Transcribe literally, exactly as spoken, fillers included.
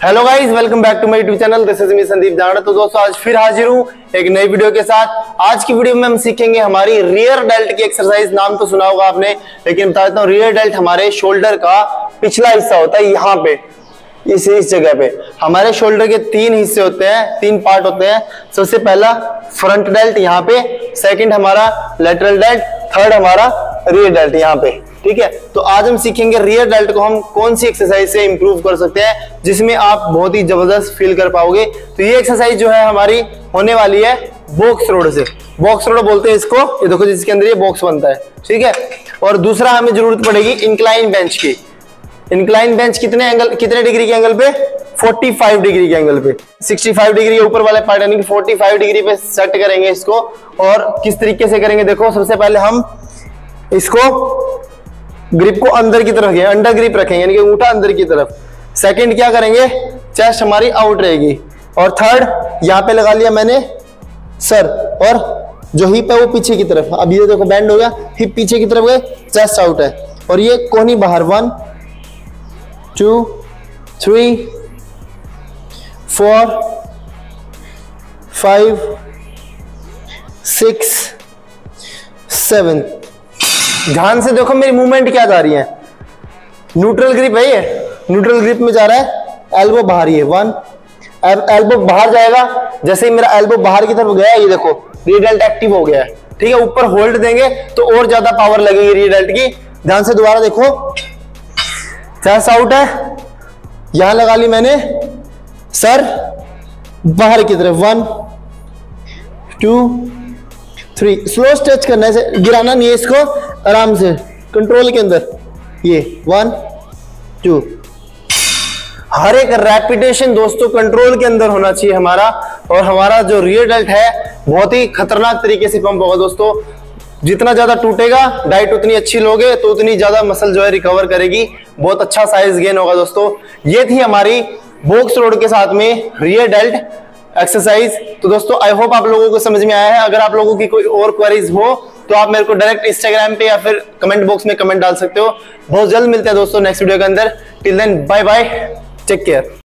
Hello guys, welcome back to my YouTube channel. This is me Sandeep Jangra. तो दोस्तों आज फिर हाजिर हूं एक नई वीडियो के साथ। आज की वीडियो में हम सीखेंगे हमारी रियर डेल्ट की एक्सरसाइज। नाम तो सुना होगा आपने, लेकिन बता देता हूं, रियर डेल्ट हमारे शोल्डर का पिछला हिस्सा होता है। यहाँ पे इस इस जगह पे हमारे शोल्डर के तीन हिस्से होते हैं, तीन पार्ट होते हैं। सबसे पहला फ्रंट डेल्ट यहाँ पे, सेकंड हमारा लेटरल डेल्ट, थर्ड हमारा रियर डेल्ट यहाँ पे। ठीक है, तो आज हम सीखेंगे रियर डेल्ट को हम कौन सी एक्सरसाइज से इंप्रूव कर सकते हैं जिसमें आप बहुत ही जबरदस्त फील कर पाओगे। तो ये एक्सरसाइज जो है हमारी होने वाली है बॉक्स रोड से। बॉक्स रोड बोलते हैं इसको, ये देखो जिसके अंदर ये बॉक्स बनता है। ठीक है, और दूसरा हमें जरूरत पड़ेगी इंक्लाइन बेंच की। इंक्लाइन बेंच कितने एंगल, कितने डिग्री के एंगल पे? पैंतालीस डिग्री के एंगल पे। पैंसठ डिग्री ऊपर वाले पार्ट यानी कि पैंतालीस डिग्री पे सेट करेंगे इसको। और किस तरीके से करेंगे देखो, सबसे पहले हम इसको ग्रिप को अंदर की तरफ, अंडर ग्रिप रखेंगे यानी कि अंगूठा अंदर की तरफ। सेकंड क्या करेंगे, चेस्ट हमारी आउट रहेगी। और थर्ड यहाँ पे लगा लिया मैंने सर, और जो हिप है वो पीछे की तरफ। अब ये देखो बैंड हो गया, हिप पीछे की तरफ गए, चेस्ट आउट है। और ये कोहनी बाहर। One two three four five six seven. ध्यान से देखो मेरी मूवमेंट क्या जा रही है। न्यूट्रल ग्रिप है ये, न्यूट्रल ग्रिप में जा रहा है, एल्बो बाहर ही है। वन, एल्बो बाहर जाएगा, जैसे ही मेरा एल्बो बाहर की तरफ गया, ये देखो रियर डेल्ट एक्टिव हो गया है। ठीक है, ऊपर होल्ड देंगे तो और ज्यादा पावर लगेगी रियर डेल्ट की। ध्यान से दोबारा देखो, चेस्ट आउट है, यहां लगा ली मैंने सर बाहर की तरफ। One two three, slow stretch करना है, गिराना नहीं है इसको, आराम से कंट्रोल के अंदर। ये वन टू, हर एक रैपिटेशन दोस्तों कंट्रोल के अंदर होना चाहिए हमारा। और हमारा जो रियर डेल्ट है बहुत ही खतरनाक तरीके से पंप होगा दोस्तों। जितना ज्यादा टूटेगा, डाइट उतनी अच्छी लोगे तो उतनी ज्यादा मसल जो है रिकवर करेगी, बहुत अच्छा साइज गेन होगा दोस्तों। ये थी हमारी बॉक्स रोड के साथ में रियर डेल्ट एक्सरसाइज। तो दोस्तों आई होप आप लोगों को समझ में आया है। अगर आप लोगों की कोई और क्वेरीज हो तो आप मेरे को डायरेक्ट इंस्टाग्राम पे या फिर कमेंट बॉक्स में कमेंट डाल सकते हो। बहुत जल्द मिलते हैं दोस्तों नेक्स्ट वीडियो के अंदर। Till then bye bye, take care.